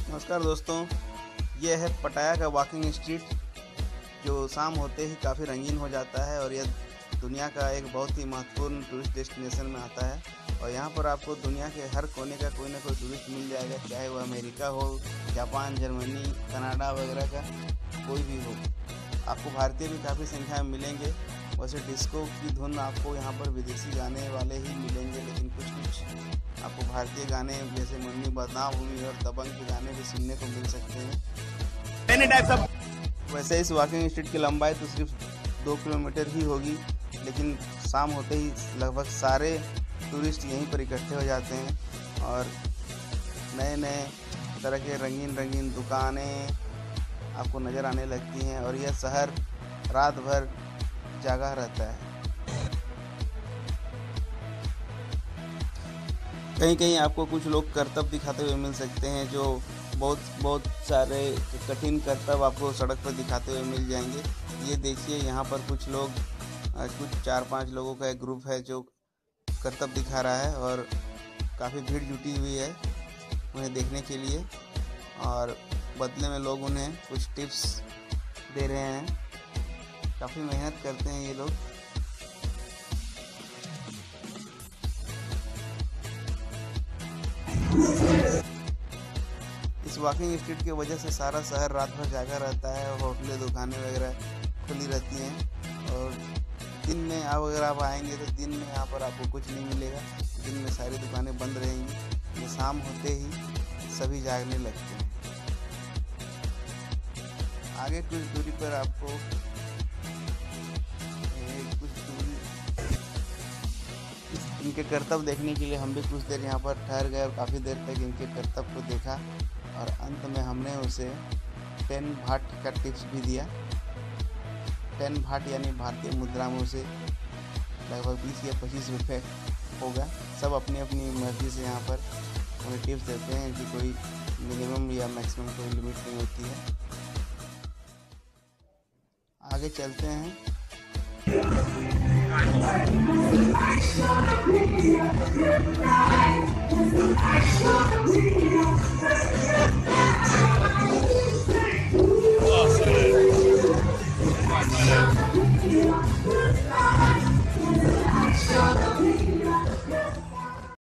नमस्कार दोस्तों, ये है पटाया का वॉकिंग स्ट्रीट जो शाम होते ही काफ़ी रंगीन हो जाता है और यह दुनिया का एक बहुत ही महत्वपूर्ण टूरिस्ट डेस्टिनेशन में आता है। और यहाँ पर आपको दुनिया के हर कोने का कोई ना कोई टूरिस्ट मिल जाएगा, चाहे वह अमेरिका हो, जापान, जर्मनी, कनाडा वगैरह का कोई भी हो। आपको भारतीय भी काफ़ी संख्या में मिलेंगे। वैसे डिस्को की धुन आपको यहाँ पर विदेशी गाने वाले ही मिलेंगे, लेकिन कुछ आपको भारतीय गाने जैसे मुन्नी बदनाम और दबंग के गाने भी सुनने को मिल सकते हैं। वैसे इस वॉकिंग स्ट्रीट की लंबाई तो सिर्फ 2 किलोमीटर ही होगी, लेकिन शाम होते ही लगभग सारे टूरिस्ट यहीं पर इकट्ठे हो जाते हैं और नए नए तरह के रंगीन रंगीन दुकानें आपको नज़र आने लगती हैं और यह शहर रात भर जागा रहता है। कहीं कहीं आपको कुछ लोग करतब दिखाते हुए मिल सकते हैं, जो बहुत सारे कठिन करतब आपको सड़क पर दिखाते हुए मिल जाएंगे। ये देखिए, यहाँ पर कुछ लोग, कुछ 4-5 लोगों का एक ग्रुप है जो करतब दिखा रहा है और काफ़ी भीड़ जुटी हुई है उन्हें देखने के लिए और बदले में लोग उन्हें कुछ टिप्स दे रहे हैं। काफ़ी मेहनत करते हैं ये लोग। इस वॉकिंग स्ट्रीट की वजह से सारा शहर रात भर जागा रहता है और होटलें, दुकानें वगैरह खुली रहती हैं। और दिन में अगर आप आएंगे तो दिन में यहाँ पर आपको कुछ नहीं मिलेगा। दिन में सारी दुकानें बंद रहेंगी। ये शाम होते ही सभी जागने लगते हैं। आगे कुछ दूरी पर आपको इनके करतब देखने के लिए हम भी कुछ देर यहाँ पर ठहर गए और काफ़ी देर तक इनके करतब को देखा और अंत में हमने उसे 10 भाट का टिप्स भी दिया। 10 भाट यानी भारतीय मुद्रा में उसे लगभग 20 या 25 रुपये होगा। सब अपनी अपनी मर्जी से यहाँ पर उन्हें टिप्स देते हैं। इनकी कोई मिनिमम या मैक्सिमम कोई लिमिट नहीं होती है। आगे चलते हैं।